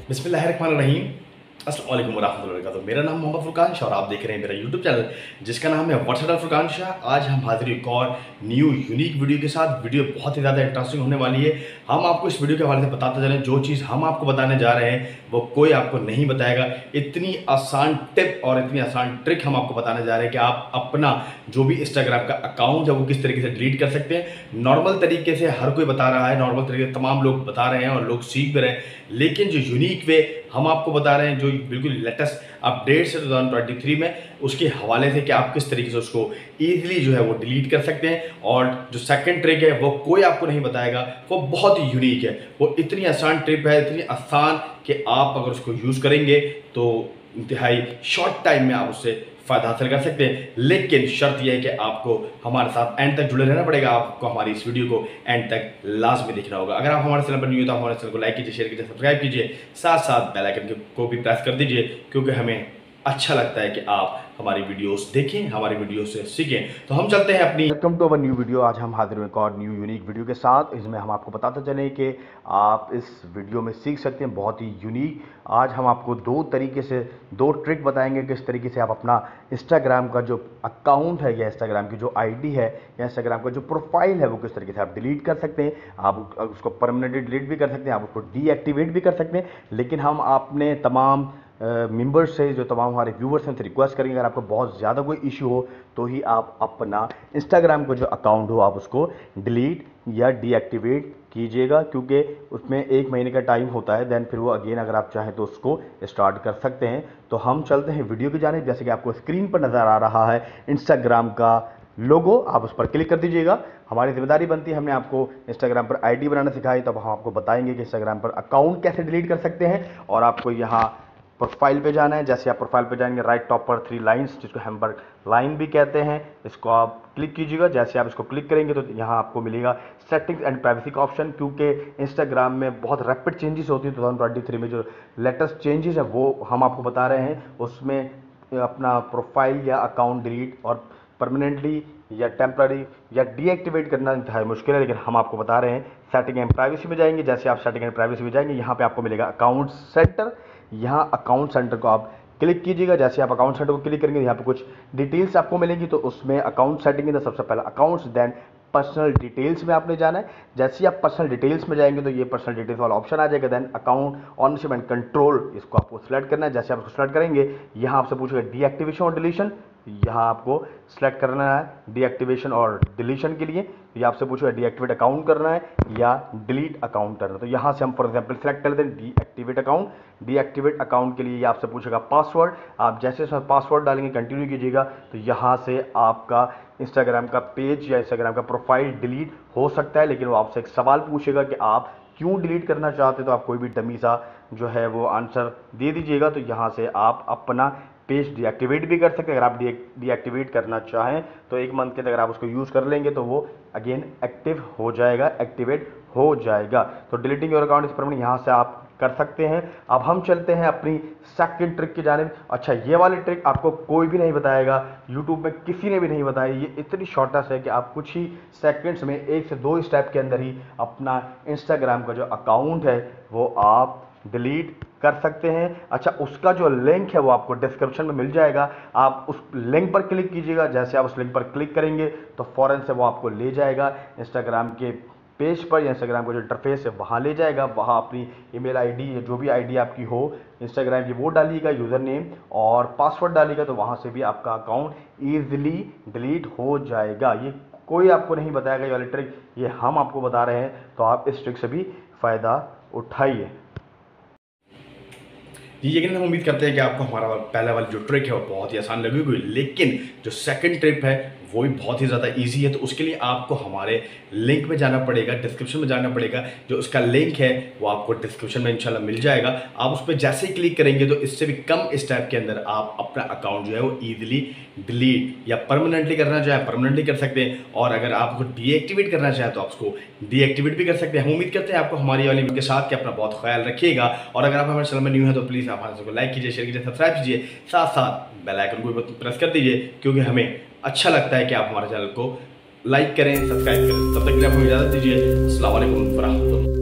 बिस्मिल्लाहिर्रहमानिर्रहीम। अस्सलाम वालेकुम वरहमतुल्लाहि वबरकातुहू। मेरा नाम मोहम्मद फुरकान शाह और आप देख रहे हैं मेरा यूट्यूब चैनल जिसका नाम है वर्सेटाइल फुरकान शाह। आज हम हाजिर एक और न्यू यूनिक वीडियो के साथ। वीडियो बहुत ही ज़्यादा इंटरेस्टिंग होने वाली है। हम आपको इस वीडियो के हवाले से बताते चलें, जो चीज़ हम आपको बताने जा रहे हैं वो कोई आपको नहीं बताएगा। इतनी आसान टिप और इतनी आसान ट्रिक हम आपको बताने जा रहे हैं कि आप अपना जो भी इंस्टाग्राम का अकाउंट है वो किस तरीके से डिलीट कर सकते हैं। नॉर्मल तरीके से हर कोई बता रहा है, नॉर्मल तरीके से तमाम लोग बता रहे हैं और लोग सीख भी रहे हैं, लेकिन जो यूनिक वे हम आपको बता रहे हैं, जो बिल्कुल लेटेस्ट अपडेट्स है 2023 में, उसके हवाले से कि आप किस तरीके से उसको ईजिली जो है वो डिलीट कर सकते हैं। और जो सेकंड ट्रिक है वो कोई आपको नहीं बताएगा, वो बहुत ही यूनिक है। वो इतनी आसान ट्रिक है, इतनी आसान कि आप अगर उसको यूज़ करेंगे तो इंतहाई शॉर्ट टाइम में आप उससे फ़ायदा हासिल कर सकते हैं। लेकिन शर्त यह है कि आपको हमारे साथ एंड तक जुड़े रहना पड़ेगा। आपको हमारी इस वीडियो को एंड तक लाजमी देखना होगा। अगर आप हमारे चैनल पर न्यू हो तो हमारे चैनल को लाइक कीजिए, शेयर कीजिए, सब्सक्राइब कीजिए, साथ साथ बेल आइकन को भी प्रेस कर दीजिए, क्योंकि हमें अच्छा लगता है कि आप हमारी वीडियोस देखें, हमारी वीडियो से सीखें। तो हम चलते हैं अपनी welcome to our new video. आज हम हाजिर हुए एक और न्यू यूनिक वीडियो के साथ। इसमें हम आपको बताते चलें कि आप इस वीडियो में सीख सकते हैं बहुत ही यूनिक। आज हम आपको दो तरीके से दो ट्रिक बताएंगे किस तरीके से आप अपना इंस्टाग्राम का जो अकाउंट है या इंस्टाग्राम की जो आईडी है या इंस्टाग्राम का जो प्रोफाइल है वो किस तरीके से आप डिलीट कर सकते हैं। आप उसको परमानेंटली डिलीट भी कर सकते हैं, आप उसको डीएक्टिवेट भी कर सकते हैं। लेकिन हम आपने तमाम मेंबर्स से, जो तमाम हमारे व्यूवर्स हैं, रिक्वेस्ट करेंगे अगर आपको बहुत ज़्यादा कोई इशू हो तो ही आप अपना इंस्टाग्राम का जो अकाउंट हो आप उसको डिलीट या डीएक्टिवेट कीजिएगा, क्योंकि उसमें 1 महीने का टाइम होता है। देन फिर वो अगेन अगर आप चाहें तो उसको स्टार्ट कर सकते हैं। तो हम चलते हैं वीडियो की जानिब। जैसे कि आपको स्क्रीन पर नज़र आ रहा है इंस्टाग्राम का लोगो, आप उस पर क्लिक कर दीजिएगा। हमारी जिम्मेदारी बनती है, हमने आपको इंस्टाग्राम पर आईडी बनाना सिखाई, तब हम आपको बताएंगे कि इंस्टाग्राम पर अकाउंट कैसे डिलीट कर सकते हैं। और आपको यहाँ प्रोफाइल पे जाना है। जैसे आप प्रोफाइल पे जाएंगे, राइट टॉप पर 3 लाइंस, जिसको हैम्बर्ग लाइन भी कहते हैं, इसको आप क्लिक कीजिएगा। जैसे आप इसको क्लिक करेंगे तो यहाँ आपको मिलेगा सेटिंग्स एंड प्राइवेसी का ऑप्शन, क्योंकि इंस्टाग्राम में बहुत रैपिड चेंजेस होती हैं। 2023 में जो लेटेस्ट चेंजेस है वो हम आपको बता रहे हैं। उसमें अपना प्रोफाइल या अकाउंट डिलीट और परमानेंटली या टेम्पररी या डीएक्टिवेट करना इंतहाई मुश्किल है, लेकिन हम आपको बता रहे हैं। सेटिंग एंड प्राइवेसी में जाएंगे। जैसे आप सेटिंग एंड प्राइवेसी में जाएंगे, यहाँ पे आपको मिलेगा अकाउंट सेंटर। यहाँ अकाउंट सेंटर को आप क्लिक कीजिएगा। जैसे आप अकाउंट सेंटर को क्लिक करेंगे, यहाँ पे कुछ डिटेल्स आपको मिलेंगी। तो उसमें अकाउंट सेटिंग में सबसे पहला अकाउंट्स, देन पर्सनल डिटेल्स में आपने जाना है। जैसे ही आप पर्सनल डिटेल्स में जाएंगे तो ये पर्सनल डिटेल्स वाला ऑप्शन आ जाएगा। Then account ownership and control, इसको आपको सिलेक्ट करना है। जैसे आप इसको सिलेक्ट करेंगे, यहाँ आपसे पूछेगा डीएक्टिवेशन और डिलीशन। यहाँ आपको सिलेक्ट करना है डीएक्टिवेशन और डिलीशन के लिए। ये आपसे पूछेगा डीएक्टिवेट अकाउंट करना है या डिलीट अकाउंट करना है। तो यहाँ से हम फॉर एग्जांपल सिलेक्ट कर लेते हैं डीएक्टिवेट अकाउंट। डीएक्टिवेट अकाउंट के लिए ये आपसे पूछेगा पासवर्ड। आप जैसे इसमें पासवर्ड डालेंगे, कंटिन्यू कीजिएगा, तो यहाँ से आपका इंस्टाग्राम का पेज या इंस्टाग्राम का प्रोफाइल डिलीट हो सकता है। लेकिन वो आपसे एक सवाल पूछेगा कि आप क्यों डिलीट करना चाहते हैं, तो आप कोई भी डमी सा जो है वो आंसर दे दीजिएगा। तो यहाँ से आप अपना पेज डीएक्टिवेट भी कर सकते हैं। अगर आप डीएक्टिवेट करना चाहें तो 1 मंथ के अंदर अगर आप उसको यूज़ कर लेंगे तो वो अगेन एक्टिव हो जाएगा, एक्टिवेट हो जाएगा। तो डिलीटिंग योर अकाउंट इस पर यहाँ से आप कर सकते हैं। अब हम चलते हैं अपनी सेकंड ट्रिक की जानिब। अच्छा, ये वाली ट्रिक आपको कोई भी नहीं बताएगा, यूट्यूब में किसी ने भी नहीं बताई। ये इतनी शॉर्टेस्ट है कि आप कुछ ही सेकंड्स में 1 से 2 स्टेप के अंदर ही अपना इंस्टाग्राम का जो अकाउंट है वो आप डिलीट कर सकते हैं। अच्छा, उसका जो लिंक है वो आपको डिस्क्रिप्शन में मिल जाएगा। आप उस लिंक पर क्लिक कीजिएगा। जैसे आप उस लिंक पर क्लिक करेंगे तो फ़ौरन से वो आपको ले जाएगा इंस्टाग्राम के पेज पर, या इंस्टाग्राम का जो इंटरफेस है वहाँ ले जाएगा। वहाँ अपनी ईमेल आईडी या जो भी आईडी आपकी हो इंस्टाग्राम की वो डालिएगा, यूज़र नेम और पासवर्ड डालिएगा, तो वहाँ से भी आपका अकाउंट ईजिली डिलीट हो जाएगा। ये कोई आपको नहीं बताएगा, ये वाली ट्रिक ये हम आपको बता रहे हैं। तो आप इस ट्रिक से भी फ़ायदा उठाइए। जी, यकीनन हम उम्मीद करते हैं कि आपको हमारा पहला वाली जो ट्रिक है वो बहुत ही आसान लगी होगी, लेकिन जो सेकंड ट्रिक है वो भी बहुत ही ज़्यादा इजी है। तो उसके लिए आपको हमारे लिंक में जाना पड़ेगा, डिस्क्रिप्शन में जाना पड़ेगा। जो उसका लिंक है वो आपको डिस्क्रिप्शन में इंशाल्लाह मिल जाएगा। आप उस पर जैसे ही क्लिक करेंगे तो इससे भी कम स्टेप के अंदर आप अपना अकाउंट जो है वो ईजिली डिलीट या परमानेंटली करना चाहें परमानेंटली कर सकते हैं, और अगर आप उसको डीएक्टिवेट करना चाहें तो आप उसको डीएक्टिवेट भी कर सकते हैं। हम उम्मीद करते हैं आपको हमारी वाली वीडियो के साथ कि अपना बहुत ख्याल रखिएगा। और अगर आप हमारे चैनल में न्यू है तो प्लीज़ आप हमारे चैनल को लाइक कीजिए, शेयर कीजिए, सब्सक्राइब कीजिए, साथ साथ बेल आइकन को भी प्रेस कर दीजिए, क्योंकि हमें अच्छा लगता है कि आप हमारे चैनल को लाइक करें, सब्सक्राइब करें। तब तक के लिए आपको इजाज़त दीजिए। अस्सलाम वालेकुम व रहमतुल्लाह।